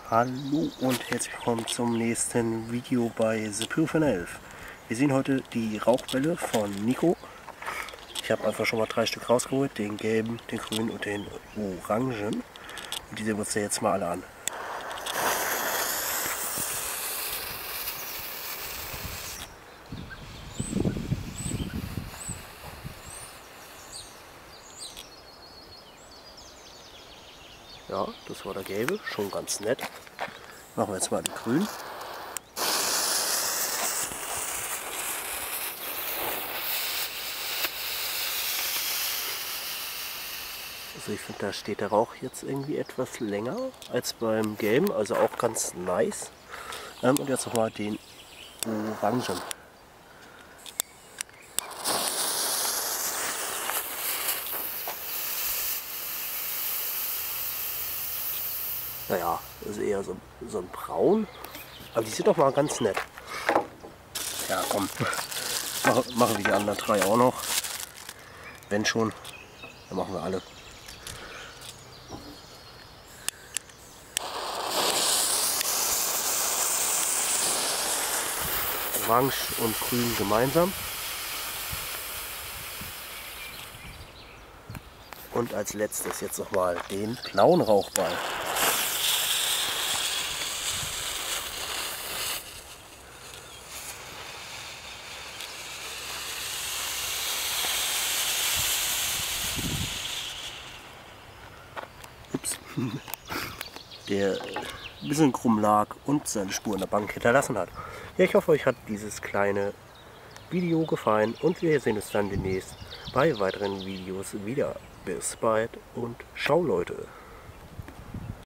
Hallo und herzlich willkommen zum nächsten Video bei The Pyrophane 11. Wir sehen heute die Rauchbälle von Nico. Ich habe einfach schon mal 3 Stück rausgeholt, den gelben, den grünen und den orangen. Und die sehen wir uns jetzt mal alle an. Ja, das war der gelbe, schon ganz nett. Machen wir jetzt mal den grünen. Also ich finde, da steht der Rauch jetzt irgendwie etwas länger als beim gelben, also auch ganz nice. Und jetzt nochmal den orangen. Naja, das ist eher so ein Braun. Aber die sind doch mal ganz nett. Ja, komm. Machen wir die anderen 3 auch noch. Wenn schon, dann machen wir alle. Orange und grün gemeinsam. Und als letztes jetzt nochmal den blauen Rauchball. Ups. Der ein bisschen krumm lag und seine Spur in der Bank hinterlassen hat. Ja, ich hoffe, euch hat dieses kleine Video gefallen und wir sehen uns dann demnächst bei weiteren Videos wieder. Bis bald und ciao Leute!